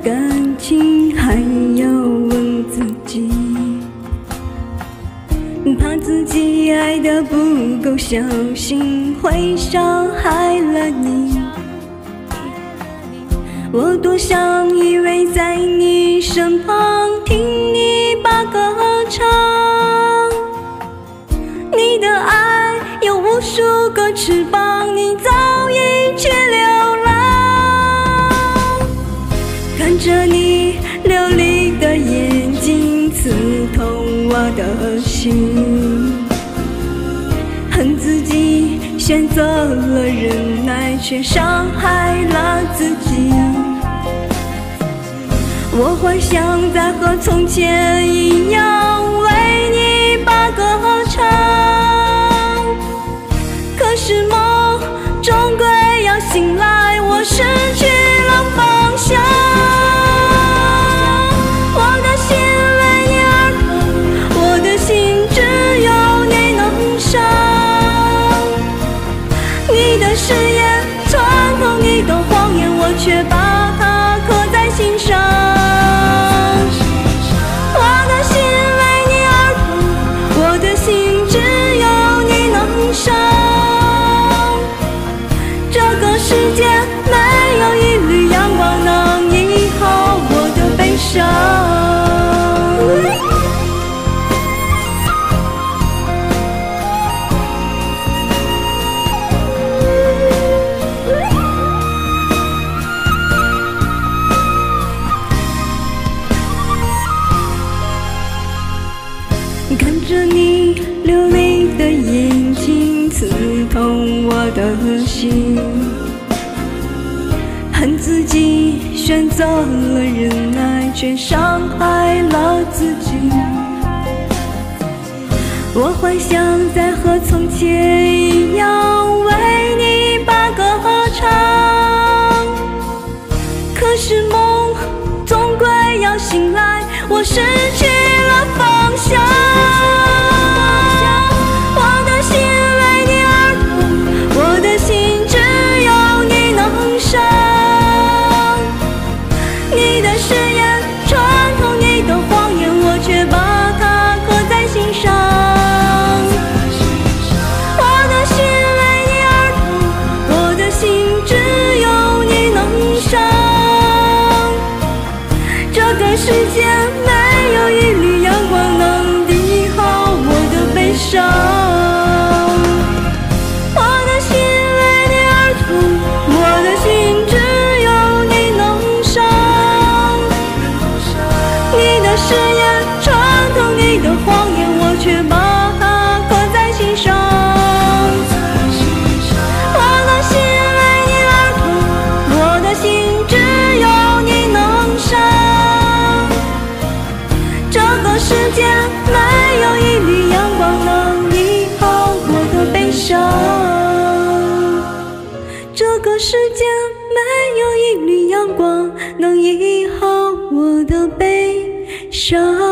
感情还要问自己，怕自己爱得不够小心，会伤害了你。我多想依偎在你身旁，听你把歌唱。你的爱有无数个翅膀，你早已去流浪。看着你流离的眼睛，刺痛我的心。恨自己选择了忍耐，却伤害了自己。我幻想再和从前一样，为你把歌唱。可是梦终归要醒来，我失去了方向。我的心为你而痛，我的心只有你能伤。你的誓言穿透你的谎言，我却把它刻在心上。我的心为你而痛，我的心只有你能伤。这个世界没有一缕阳光能医好我的悲伤。看着你流离的眼睛，刺痛我的心。恨自己选择了忍耐，却伤害了自己。我幻想再和从前一样，为你把歌唱。可是梦终归要醒来，我失去了方向。我的心为你而痛，我的心只有你能伤。你的誓言穿透你的谎言，我却把它刻在心上。我的心为你而痛，我的心只有你能伤。这个世界没有一缕阳光能抵好我的悲伤。我的心为你而痛，我的心只有你能伤。你的誓言穿透你的谎言，我却把它刻在心上。我的心为你而痛，我的心只有你能伤。这个世界没有一缕阳光能医好我的悲伤。这个世界没有一缕阳光能医好我的悲伤。